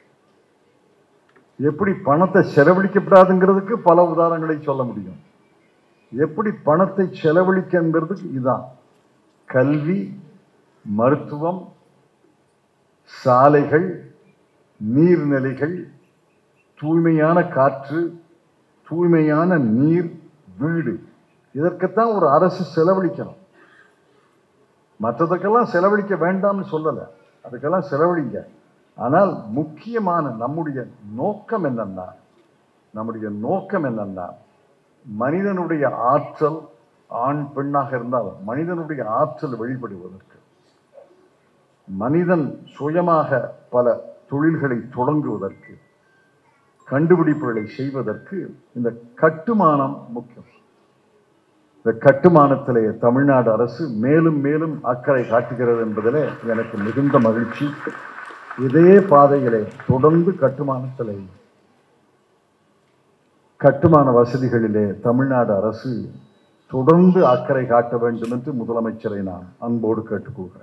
எப்படி பணத்தை செலவழிக்கப்படாதுங்கிறதுக்கு பல உதாரணங்களை சொல்ல முடியும். எப்படி பணத்தை செலவழிக்கிறதுக்கு இதுதான். கல்வி, மருத்துவம், சாலைகள், நீர்நிலைகள், தூய்மையான காற்று, தூய்மையான நீர், வீடு, இதற்குத்தான் ஒரு அரசு செலவழிக்கணும். மற்றதுக்கெல்லாம் செலவழிக்க வேண்டாம்னு சொல்லலை, அதுக்கெல்லாம் செலவழிங்க. ஆனால் முக்கியமான நம்முடைய நோக்கம் என்னன்னா நம்முடைய நோக்கம் என்னன்னா மனிதனுடைய ஆற்றல், ஆண் பெண்ணாக இருந்தாலும் மனிதனுடைய ஆற்றல் வெளிப்படுவதற்கு, மனிதன் சுயமாக பல தொழில்களை தொடங்குவதற்கு, கண்டுபிடிப்புகளை செய்வதற்கு இந்த கட்டுமானம் முக்கியம். இந்த கட்டுமானத்திலே தமிழ்நாடு அரசு மேலும் மேலும் அக்கறை காட்டுகிறது என்பதிலே எனக்கு மிகுந்த மகிழ்ச்சி. இதே பாதையிலே தொடர்ந்து கட்டுமானத்திலே கட்டுமான வசதிகளிலே தமிழ்நாடு அரசு தொடர்ந்து அக்கறை காட்ட வேண்டும் என்று முதலமைச்சரை நான் அன்போடு கேட்டுக்கொள்கிறேன்.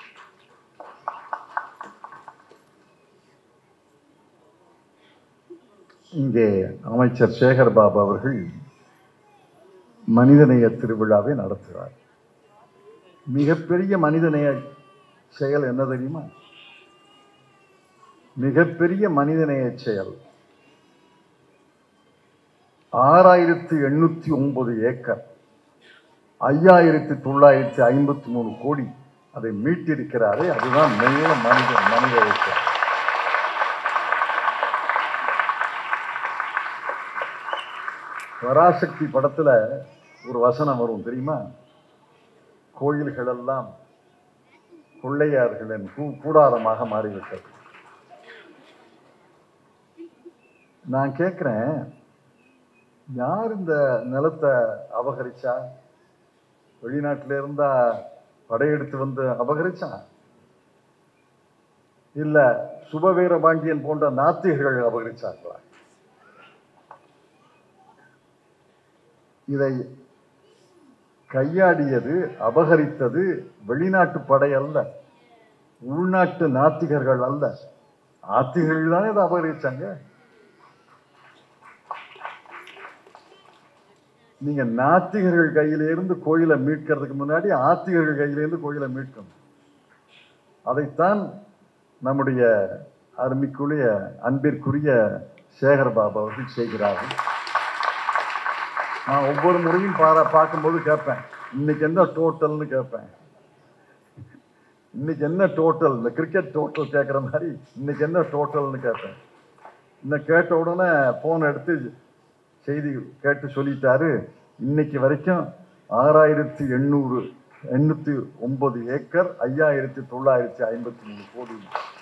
இங்கே அமைச்சர் சேகர் பாபு அவர்கள் மனிதநேய திருவிழாவை நடத்துகிறார். மிகப்பெரிய மனிதநேய செயல் என்ன தெரியுமா? மிகப்பெரிய மனிதநேய செயல் ஆறாயிரத்தி எண்ணூத்தி ஒன்பது ஏக்கர் ஐயாயிரத்தி தொள்ளாயிரத்தி ஐம்பத்தி மூணு கோடி அதை மீட்டிருக்கிறாரே, அதுதான் மெய்ய மனித மனித ஏக்கம். பராசக்தி படத்துல ஒரு வசனம் வரும் தெரியுமா? கோயில்கள் எல்லாம் கொள்ளையார்களின் கூடாரமாக மாறிவிட்டது. நான் கேட்கிறேன், யார் இந்த நிலத்தை அபகரிச்சா? வெளிநாட்டில இருந்தா படையெடுத்து வந்து அபகரிச்சா? இல்ல சுபவீர பாண்டியன் போன்ற நாத்திகர்கள் அபகரிச்சார்களா? இதை கையாடியது, அபகரித்தது வெளிநாட்டு படை அல்ல, உள்நாட்டு நாத்திகர்கள் அல்ல. ஆத்திகர்கள் தானே இதை அபகரிச்சாங்க. நீங்க நாத்திகர்கள் கையிலிருந்து கோயிலை மீட்கிறதுக்கு முன்னாடி ஆத்திகர்கள் கையிலிருந்து கோயிலை மீட்கணும். அதைத்தான் நம்முடைய அருமைக்குரிய அன்பிற்குரிய சேகர் பாபு அவர்கள் செய்கிறார்கள். நான் ஒவ்வொரு முறையும் பாரா பார்க்கும்போது கேட்பேன், இன்னைக்கு என்ன டோட்டல்னு கேட்பேன். இன்னைக்கு என்ன டோட்டல், இந்த கிரிக்கெட் டோட்டல் கேட்குற மாதிரி இன்னைக்கு என்ன டோட்டல்னு கேட்பேன். இன்னும் கேட்ட உடனே போன் எடுத்து செய்தி கேட்டு சொல்லிட்டாரு, இன்னைக்கு வரைக்கும் ஆறாயிரத்தி எண்ணூறு எண்ணூத்தி ஒன்பது ஏக்கர் ஐயாயிரத்தி தொள்ளாயிரத்தி ஐம்பத்தி மூணு கோடி.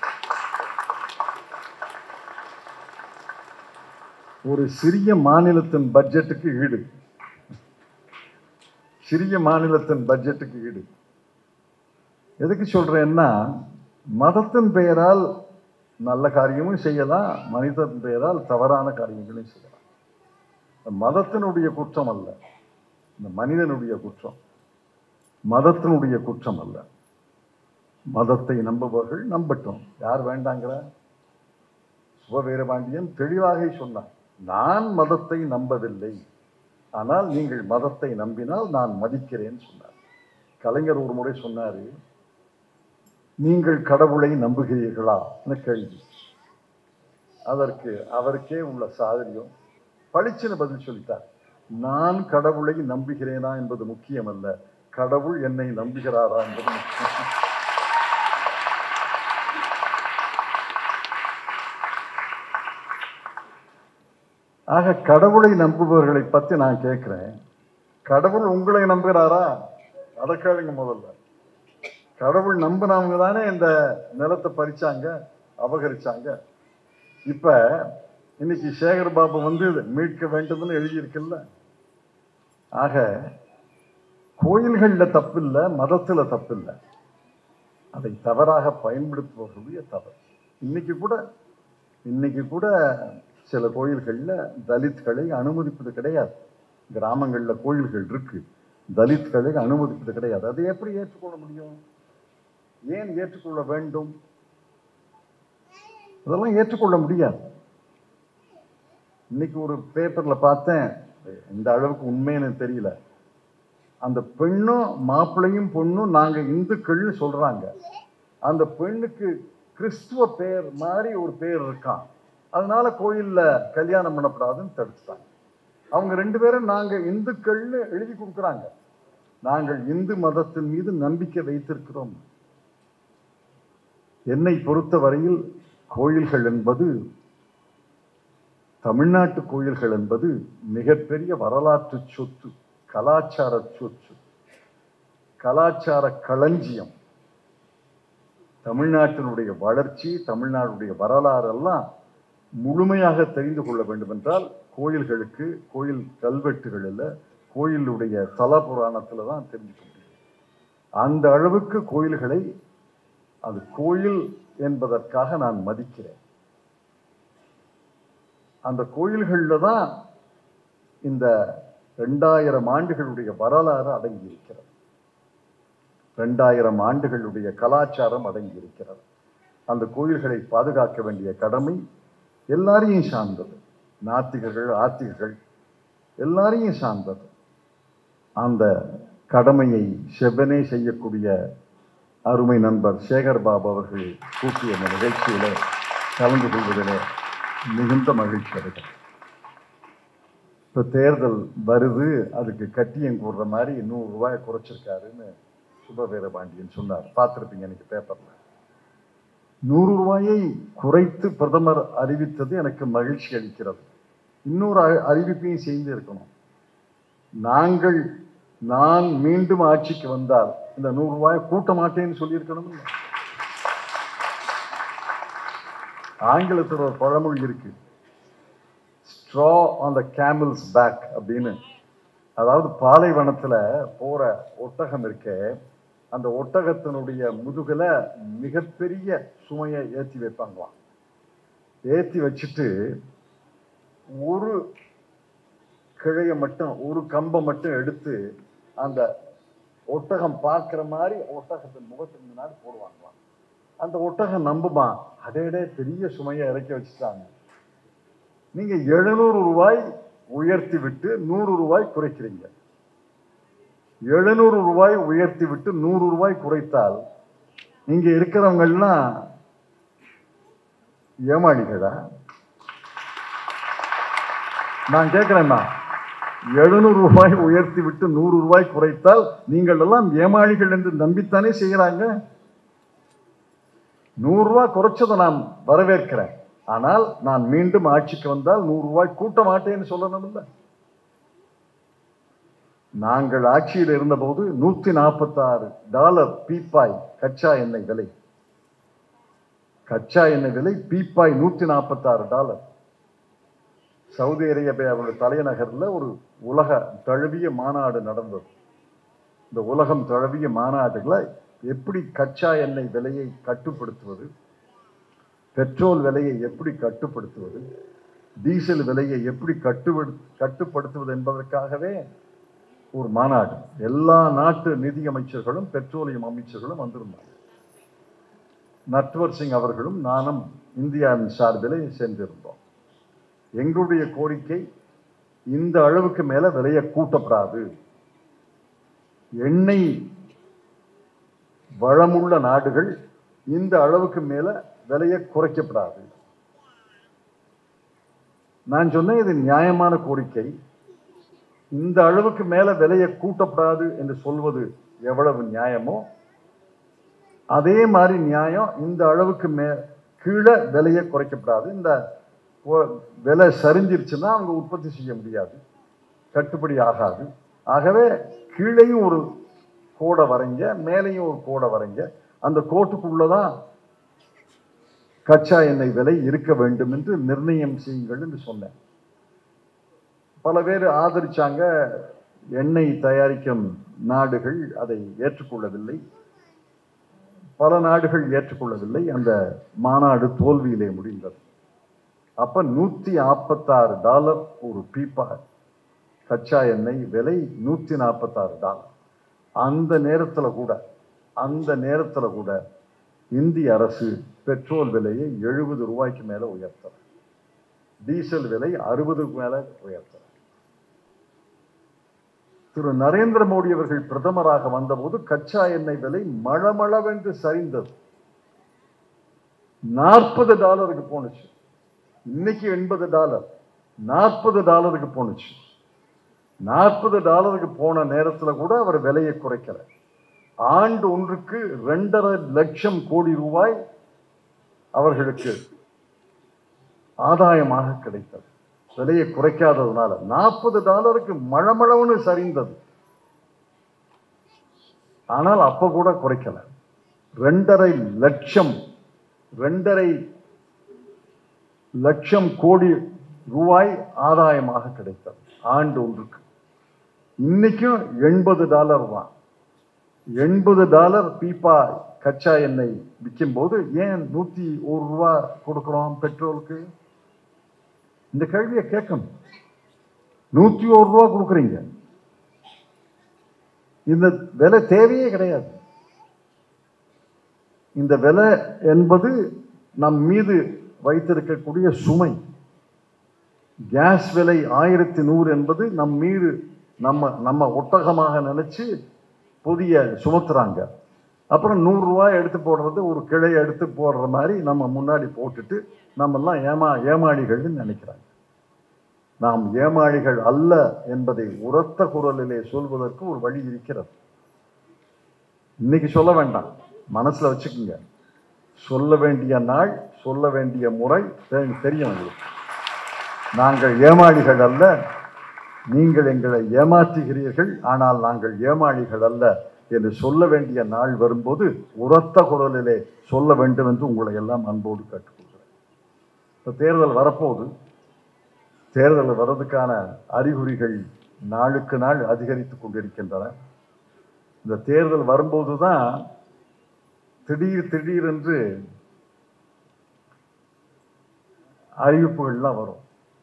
ஒரு சிறிய மாநிலத்தின் பட்ஜெட்டுக்கு ஈடு, சிறிய மாநிலத்தின் பட்ஜெட்டுக்கு ஈடு. எதுக்கு சொல்றேன்னா, மதத்தின் பெயரால் நல்ல காரியமும் செய்யலாம், மனிதன் பெயரால் தவறான காரியங்களையும் செய்யலாம். மதத்தினுடைய குற்றம் அல்ல, இந்த மனிதனுடைய குற்றம். மதத்தினுடைய குற்றம் அல்ல. மதத்தை நம்புபவர்கள் நம்பட்டும், யார் வேண்டாங்கிற? சுபவீரபாண்டியன் தெளிவாக சொன்னார், நான் மதத்தை நம்பவில்லை, ஆனால் நீங்கள் மதத்தை நம்பினால் நான் மதிக்கிறேன் சொன்னார். கலைஞர் ஒரு முறை சொன்னாரு, நீங்கள் கடவுளை நம்புகிறீர்களா என கேள்வி. அதற்கு அவருக்கே உள்ள சாதரியம் பளிச்சுன்னு பதில் சொல்லிட்டார், நான் கடவுளை நம்புகிறேனா என்பது முக்கியம் அல்ல, கடவுள் என்னை நம்புகிறாரா என்பது முக்கியம். ஆக கடவுளை நம்புபவர்களை பத்தி நான் கேட்கிறேன், கடவுள் உங்களை நம்புகிறாரா? அதை கேளுங்க முதல்ல. கடவுள் நம்பினவங்க தானே இந்த நிலத்தை பறிச்சாங்க, அபகரிச்சாங்க. இப்ப இன்னைக்கு சேகர் பாபு வந்து மீட்க வேண்டும்னு எழுதியிருக்குல்ல. ஆக கோயில்கள்ல தப்பு இல்லை, மதத்துல தப்பு இல்லை, அதை தவறாக பயன்படுத்துவர்களுடைய தவறு. இன்னைக்கு கூட இன்னைக்கு கூட சில கோயில்கள்ல தலித்களை அனுமதிப்பது கிடையாது. கிராமங்கள்ல கோயில்கள் இருக்கு, தலித்களை அனுமதிப்பது கிடையாது. அதை எப்படி ஏற்றுக்கொள்ள முடியும்? ஏன் ஏற்றுக்கொள்ள வேண்டும்? அதெல்லாம் ஏற்றுக்கொள்ள முடியாது. இன்னைக்கு ஒரு பேப்பர்ல பார்த்தேன், இந்த அளவுக்கு உண்மைன்னு தெரியல, அந்த பெண்ணும் மாப்பிள்ளையும் பொண்ணும் நாங்க இந்துக்கள்னு சொல்றாங்க. அந்த பெண்ணுக்கு கிறிஸ்துவ பேர் மாதிரி ஒரு பேர் இருக்கான், அதனால கோயில்ல கல்யாணம் பண்ணப்படாதுன்னு தடுத்துட்டாங்க. அவங்க ரெண்டு பேரும் நாங்க இந்துக்கள்னு எழுதி கொடுக்குறாங்க. நாங்கள் இந்து மதத்தின் மீது நம்பிக்கை வைத்திருக்கிறோம். என்னை பொறுத்த வரையில் கோயில்கள் என்பது, தமிழ்நாட்டு கோயில்கள் என்பது மிகப்பெரிய வரலாற்று சொத்து, கலாச்சார சொத்து, கலாச்சார களஞ்சியம். தமிழ்நாட்டினுடைய வளர்ச்சி, தமிழ்நாடுடைய வரலாறு எல்லாம் முழுமையாக தெரிந்து கொள்ள வேண்டும் என்றால் கோயில்களுக்கு, கோயில் கல்வெட்டுகளில், கோயிலுடைய தல புராணத்தில் தான் தெரிஞ்சுக்க முடியும். அந்த அளவுக்கு கோயில்களை, அது கோயில் என்பதற்காக நான் மதிக்கிறேன். அந்த கோயில்களில் தான் இந்த ரெண்டாயிரம் ஆண்டுகளுடைய வரலாறு அடங்கி இருக்கிறது. ரெண்டாயிரம் ஆண்டுகளுடைய கலாச்சாரம் அடங்கி இருக்கிறது. அந்த கோயில்களை பாதுகாக்க வேண்டிய கடமை எல்லாரையும் சார்ந்தது. நாத்திகர்கள், ஆத்திகர்கள் எல்லாரையும் சார்ந்தது. அந்த கடமையை செவ்வனே செய்யக்கூடிய அருமை நண்பர் சேகர் பாபு அவர்கள் கூட்டிய இந்த நிகழ்ச்சியில கலந்து கொள்வதிலே மிகுந்த மகிழ்ச்சி அடைகிறேன். இப்போ தேர்தல் வருது, அதுக்கு கட்டியம் கூடுற மாதிரி நூறு ரூபாய் குறைச்சிருக்காருன்னு சுப வீரபாண்டியன் சொன்னார். பார்த்துருப்பீங்க எனக்கு பேப்பர்ல. நூறு ரூபாயை குறைத்து பிரதமர் அறிவித்தது எனக்கு மகிழ்ச்சி அளிக்கிறது. இன்னொரு அறிவிப்பையும் செய்து இருக்கணும். நாங்கள் நான் மீண்டும் ஆட்சிக்கு வந்தால் இந்த நூறு ரூபாயை கூட்ட மாட்டேன்னு சொல்லியிருக்கணும். ஆங்கிலத்தில் ஒரு பழமொழி இருக்கு, straw on the camel's back அப்படின்னு. அதாவது பாலைவனத்துல போற ஒட்டகம் இருக்க, அந்த ஒட்டகத்தினுடைய முதுகுல மிகப்பெரிய சுமையை ஏற்றி வைப்பாங்களாம். ஏற்றி வச்சுட்டு ஒரு கிளைய மட்டும், ஒரு கம்பை மட்டும் எடுத்து அந்த ஒட்டகம் பார்க்கிற மாதிரி ஒட்டகத்தின் முகத்துக்கு முன்னாடி போடுவாங்களாம். அந்த ஒட்டகம் நம்புமா, அதே பெரிய சுமையை இறக்கி வச்சுட்டாங்க. நீங்க எழுநூறு ரூபாய் உயர்த்தி விட்டு நூறு ரூபாய் குறைக்கிறீங்க. எழுநூறு ரூபாய் உயர்த்தி விட்டு நூறு ரூபாய் குறைத்தால் இங்க இருக்கிறவங்கெல்லாம் ஏமாளிகளா? நான் கேட்கிறேன்னா, எழுநூறு ரூபாய் உயர்த்தி விட்டு நூறு ரூபாய் குறைத்தால் நீங்கள் எல்லாம் ஏமாளிகள் என்று நம்பித்தானே செய்கிறாங்க. நூறு ரூபாய் குறைச்சதை நான் வரவேற்கிறேன். ஆனால் நான் மீண்டும் ஆட்சிக்கு வந்தால் நூறு ரூபாய் கூட்ட மாட்டேன்னு சொல்லணும். இல்லை, நாங்கள் ஆட்சியில் இருந்தபோது நூத்தி நாற்பத்தி ஆறு டாலர் பீப்பாய் கச்சா எண்ணெய் விலை. கச்சா எண்ணெய் விலை பீப்பாய் நூத்தி நாற்பத்தி ஆறு டாலர். சவுதி அரேபியாவுடைய தலைநகர்ல ஒரு உலக தழுவிய மாநாடு நடந்தது. இந்த உலகம் தழுவிய மாநாடுகளை எப்படி கச்சா எண்ணெய் விலையை கட்டுப்படுத்துவது, பெட்ரோல் விலையை எப்படி கட்டுப்படுத்துவது, டீசல் விலையை எப்படி கட்டுப்படு கட்டுப்படுத்துவது என்பதற்காகவே ஒரு மாநாடு. எல்லா நாட்டு நிதி அமைச்சர்களும் பெட்ரோலியம் அமைச்சர்களும் வந்திருந்தாங்க. நட்வர் சிங் அவர்களும் நானும் இந்தியாவின் சார்பிலே சென்றிருந்தோம். எங்களுடைய கோரிக்கை, இந்த அளவுக்கு மேல விலையை கூட்டப்படாது. எண்ணெய் வளமுள்ள நாடுகள் இந்த அளவுக்கு மேல விலையை குறைக்கப்படாது. நான் சொன்னேன், இது நியாயமான கோரிக்கை. இந்த அளவுக்கு மேல விலையை கூட்டப்படாது என்று சொல்வது எவ்வளவு நியாயமோ அதே மாதிரி நியாயம் இந்த அளவுக்கு மே கீழே விலையை குறைக்கப்படாது. இந்த விலை சரிஞ்சிருச்சுன்னா அவங்க உற்பத்தி செய்ய முடியாது, கட்டுப்படி ஆகாது. ஆகவே கீழேயும் ஒரு கோடை வரைங்க, மேலேயும் ஒரு கோடை வரைங்க. அந்த கோட்டுக்குள்ளதான் கச்சா எண்ணெய் விலை இருக்க வேண்டும் என்று நிர்ணயம் செய்யுங்கள் என்று சொன்னேன். பல பேர் ஆதரிச்சாங்க. எண்ணெய் தயாரிக்கும் நாடுகள் அதை ஏற்றுக்கொள்ளவில்லை, பல நாடுகள் ஏற்றுக்கொள்ளவில்லை. அந்த மாநாடு தோல்வியிலே முடிந்தது. அப்ப நூத்தி நாற்பத்தி ஆறு டாலர் ஒரு பீப்பா கச்சா எண்ணெய் விலை, நூத்தி நாற்பத்தி ஆறு டாலர். அந்த நேரத்துல கூட அந்த நேரத்துல கூட இந்திய அரசு பெட்ரோல் விலையை எழுபது ரூபாய்க்கு மேல உயர்த்தல, டீசல் விலை அறுபதுக்கு மேல உயர்த்தல. திரு நரேந்திர மோடி அவர்கள் பிரதமராக வந்தபோது கச்சா எண்ணெய் விலை மளமளவென்று சரிந்தது, நாற்பது டாலருக்கு போனுச்சு. இன்னைக்கு எண்பது டாலர், நாற்பது டாலருக்கு போனுச்சு. நாற்பது டாலருக்கு போன நேரத்தில் கூட அவர் விலையை குறைக்கல. ஆண்டு ஒன்றுக்கு ரெண்டரை லட்சம் கோடி ரூபாய் அவர்களுக்கு ஆதாயமாக கிடைத்தது. விலையை குறைக்காததுனால நாற்பது டாலருக்கு மழமளவுன்னு சரிந்தது. ஆனால் அப்ப கூட குறைக்கல. ரெண்டரை லட்சம் ரெண்டரை லட்சம் கோடி ரூபாய் ஆதாயமாக கிடைத்தது ஆண்டு ஒன்றுக்கு. இன்னைக்கும் எண்பது டாலர் தான். எண்பது டாலர் பீப்பா கச்சா எண்ணெய் விற்கும் போது ஏன் நூத்தி ஒரு ரூபா கொடுக்கிறோம் பெட்ரோலுக்கு? இந்த கேள்வியை கேட்கணும். நூத்தி ஒரு ரூபா கொடுக்குறீங்க, இந்த விலை தேவையே கிடையாது. இந்த விலை என்பது நம் மீது வைத்திருக்கக்கூடிய சுமை. கேஸ் விலை ஆயிரத்தி நூறு என்பது நம் மீது நம்ம நம்ம ஒட்டகமாக நினைச்சு புதிய சுமத்துறாங்க. அப்புறம் நூறு ரூபாய் எடுத்து போடுறது ஒரு கிளை எடுத்து போடுற மாதிரி நம்ம முன்னாடி போட்டுட்டு நம்ம எல்லாம் ஏமா ஏமாளிகள்னு நினைக்கிறாங்க. நாம் ஏமாளிகள் அல்ல என்பதை உரத்த குரலிலே சொல்வதற்கு ஒரு வழி இருக்கிறது. இன்னைக்கு சொல்ல வேண்டாம், மனசுல வச்சுக்கோங்க. சொல்ல வேண்டிய நாள், சொல்ல வேண்டிய முறை தெரியும் உங்களுக்கு. நாங்கள் ஏமாளிகள் அல்ல, நீங்கள் எங்களை ஏமாற்றுகிறீர்கள், ஆனால் நாங்கள் ஏமாளிகள் அல்ல என்று சொல்ல வேண்டிய நாள் வரும்போது உரத்த குரலிலே சொல்ல வேண்டும் என்று உங்களை எல்லாம் அன்போடு கேட்டுக்கொள்கிறேன். இப்போ தேர்தல் வரப்போகுது. தேர்தல் வர்றதுக்கான அறிகுறிகள் நாளுக்கு நாள் அதிகரித்து கொண்டிருக்கின்றன. இந்த தேர்தல் வரும்போது தான் திடீர் திடீரென்று அறிவிப்புகள்லாம் வரும்.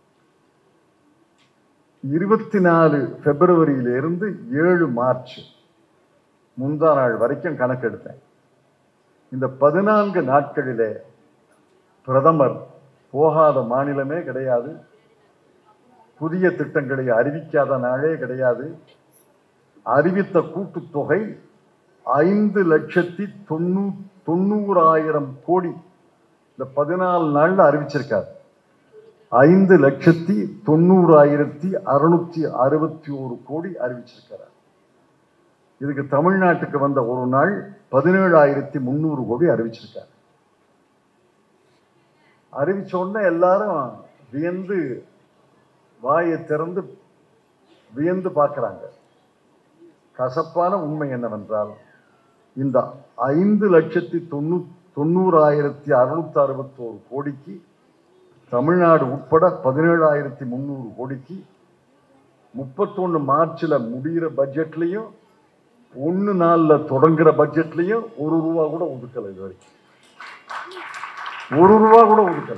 இருபத்தி நாலு பிப்ரவரியிலிருந்து ஏழு மார்ச் முந்தா நாள் வரைக்கும் கணக்கெடுத்தேன். இந்த பதினான்கு நாட்களிலே பிரதமர் போகாத மாநிலமே கிடையாது, புதிய திட்டங்களை அறிவிக்காத நாளே கிடையாது. அறிவித்த கூட்டுத்தொகை ஐந்து லட்சத்தி தொண்ணூ தொண்ணூறாயிரம் கோடி இந்த பதினாலு நாள்ல அறிவிச்சிருக்காரு. ஐந்து லட்சத்தி தொண்ணூறாயிரத்தி அறுநூத்தி அறுபத்தி ஒரு கோடி அறிவிச்சிருக்கிறார். இதுக்கு தமிழ்நாட்டுக்கு வந்த ஒரு நாள் பதினேழாயிரத்தி முன்னூறு கோடி அறிவிச்சிருக்காரு. அறிவிச்ச உடனே எல்லாரும் வியந்து வாயை திறந்து வியந்து பார்க்கிறாங்க. கசப்பான உண்மை என்னவென்றால், இந்த ஐந்து லட்சத்தி தொண்ணூ தொண்ணூறாயிரத்தி அறுநூத்தி அறுபத்தி ஒரு கோடிக்கு தமிழ்நாடு உட்பட பதினேழாயிரத்தி முன்னூறு கோடிக்கு முப்பத்தொன்னு மார்ச்ல முடிகிற பட்ஜெட்லையும் ஒன்னு நாள்ல தொடங்குற பட்ஜெட்லையும் ஒரு ரூபா கூட ஒதுக்கல. இது வரைக்கும் ஒரு ரூபா கூட ஒதுக்கல.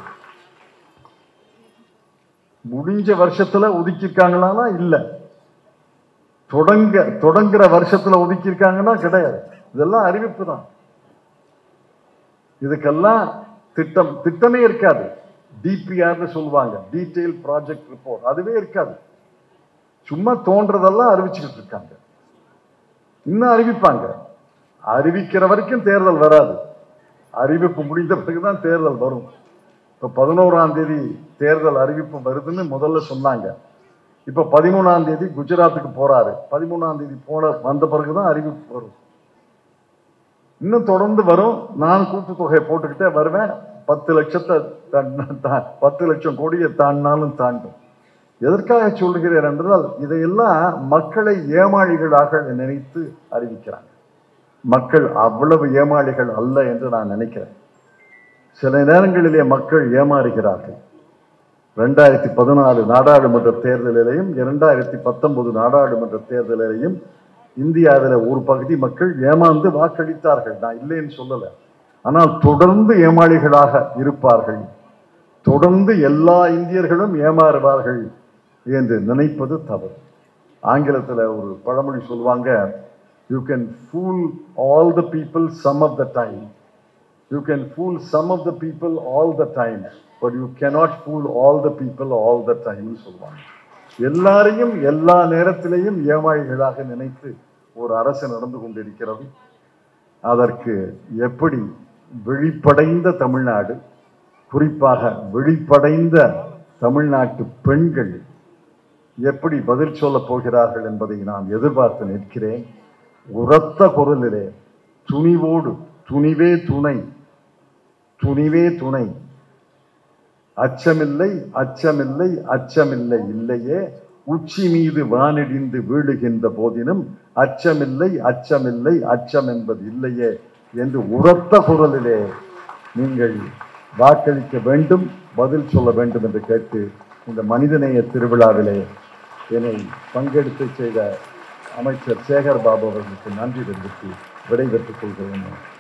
முடிஞ்ச வருஷத்துல ஒதுக்கிருக்காங்களானா இல்ல, தொடங்க தொடங்குற வருஷத்துல ஒதுக்கியிருக்காங்கன்னா கிடையாது. இதெல்லாம் அறிவிப்பு தான். இதுக்கெல்லாம் திட்டம் திட்டமே இருக்காது. டிபிஆர்னு சொல்லுவாங்க, டீடைல் ப்ராஜெக்ட் ரிப்போர்ட், அதுவே இருக்காது. சும்மா தோன்றதெல்லாம் அறிவிச்சுக்கிட்டு இருக்காங்க. இன்னும் அறிவிப்பாங்க. அறிவிக்கிற வரைக்கும் தேர்தல் வராது. அறிவிப்பு முடிந்த பிறகுதான் தேர்தல் வரும். இப்ப பதினோராம் தேதி தேர்தல் அறிவிப்பு வருதுன்னு முதல்ல சொன்னாங்க. இப்ப பதிமூணாம் தேதி குஜராத்துக்கு போறாரு. பதிமூணாம் தேதி போன வந்த பிறகுதான் அறிவிப்பு வரும். இன்னும் தொடர்ந்து வரும். நான் கூட்டுத்தொகை போட்டுக்கிட்டே வருவேன். பத்து லட்சத்தை பத்து லட்சம் கோடியை தாண்டினாலும் தாண்டும். எதற்காக சொல்கிறேன் என்றால், இதையெல்லாம் மக்களை ஏமாளிகளாக நினைத்து அறிவிக்கிறாங்க. மக்கள் அவ்வளவு ஏமாளிகள் அல்ல என்று நான் நினைக்கிறேன். சில நேரங்களிலே மக்கள் ஏமாறுகிறார்கள். ரெண்டாயிரத்தி பதினாலு நாடாளுமன்ற தேர்தலிலையும் இரண்டாயிரத்தி பத்தொன்பது நாடாளுமன்ற தேர்தலிலையும் இந்தியாவில் ஒரு பகுதி மக்கள் ஏமாந்து வாக்களித்தார்கள். நான் இல்லைன்னு சொல்லலை. ஆனால் தொடர்ந்து ஏமாளிகளாக இருப்பார்கள். தொடர்ந்து எல்லா இந்தியர்களும் ஏமாறுவார்கள் என்று நினைப்பது தவறு. ஆங்கிலத்தில் ஒரு பழமொழி சொல்லுவாங்க, you can fool all the people some of the time, you can fool some of the people all the time, but you cannot fool all the people all the time சொல்லுவாங்க. எல்லாரையும் எல்லா நேரத்திலையும் ஏமாளிகளாக நினைத்து ஒரு அரசு நடந்து கொண்டிருக்கிறது. அதற்கு எப்படி விழிப்படைந்த தமிழ்நாடு, குறிப்பாக விழிப்படைந்த தமிழ்நாட்டு பெண்கள் எப்படி பதில் சொல்லப் போகிறார்கள் என்பதை நான் எதிர்பார்த்து நிற்கிறேன். உரத்த குரலிலே துணிவோடு, துணிவே துணை, துணிவே துணை, அச்சமில்லை அச்சமில்லை அச்சமில்லை இல்லையே, உச்சி மீது வானிடிந்து வீழுகின்ற போதினும் அச்சமில்லை அச்சமில்லை அச்சம் என்பது இல்லையே என்று உரத்த குரலிலே நீங்கள் வாக்களிக்க வேண்டும், பதில் சொல்ல வேண்டும் என்று கேட்டு இந்த மனிதநேய திருவிழாவிலே என்னை பங்கெடுத்து செய்த அமைச்சர் சேகர் பாபு அவர்களுக்கு நன்றி தெரிவித்து விடைபெற்றுக் கொள்கிறேன்.